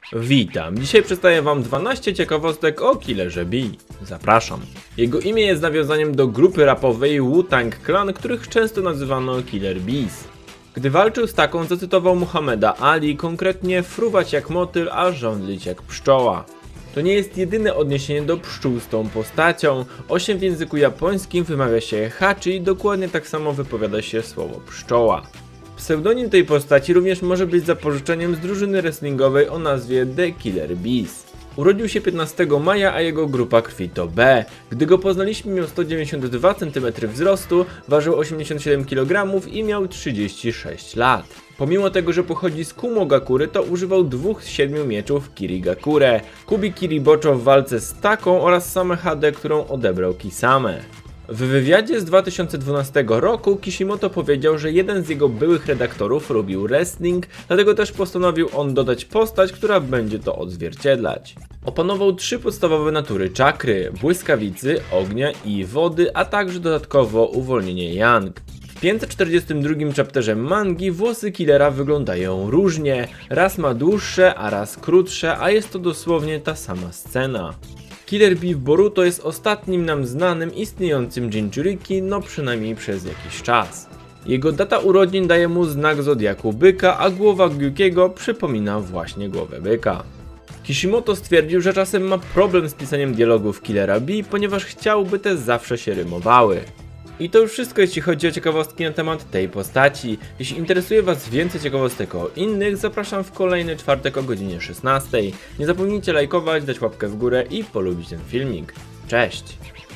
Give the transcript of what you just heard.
Witam, dzisiaj przedstawię wam 12 ciekawostek o Killerze B. Zapraszam. Jego imię jest nawiązaniem do grupy rapowej Wu-Tang Clan, których często nazywano Killer Bees. Gdy walczył z taką, zacytował Muhammeda Ali, konkretnie fruwać jak motyl, a żądlić jak pszczoła. To nie jest jedyne odniesienie do pszczół z tą postacią. 8 w języku japońskim wymawia się hachi i dokładnie tak samo wypowiada się słowo pszczoła. Pseudonim tej postaci również może być zapożyczeniem z drużyny wrestlingowej o nazwie The Killer Bees. Urodził się 15 maja, a jego grupa krwi to B. Gdy go poznaliśmy, miał 192 cm wzrostu, ważył 87 kg i miał 36 lat. Pomimo tego, że pochodzi z Kumogakury, to używał 2 z 7 mieczów Kirigakure, Kubi Kiribocho w walce z Taką oraz Same HD, którą odebrał Kisame. W wywiadzie z 2012 roku Kishimoto powiedział, że jeden z jego byłych redaktorów lubił wrestling, dlatego też postanowił on dodać postać, która będzie to odzwierciedlać. Opanował 3 podstawowe natury czakry: błyskawicy, ognia i wody, a także dodatkowo uwolnienie yang. W 542 chapterze mangi włosy Killera wyglądają różnie, raz ma dłuższe, a raz krótsze, a jest to dosłownie ta sama scena. Killer B w Boruto jest ostatnim nam znanym istniejącym Jinchuriki, no przynajmniej przez jakiś czas. Jego data urodzin daje mu znak zodiaku byka, a głowa Gyukiego przypomina właśnie głowę byka. Kishimoto stwierdził, że czasem ma problem z pisaniem dialogów Killera B, ponieważ chciałby te zawsze się rymowały. I to już wszystko, jeśli chodzi o ciekawostki na temat tej postaci. Jeśli interesuje was więcej ciekawostek o innych, zapraszam w kolejny czwartek o godzinie 16. Nie zapomnijcie lajkować, dać łapkę w górę i polubić ten filmik. Cześć!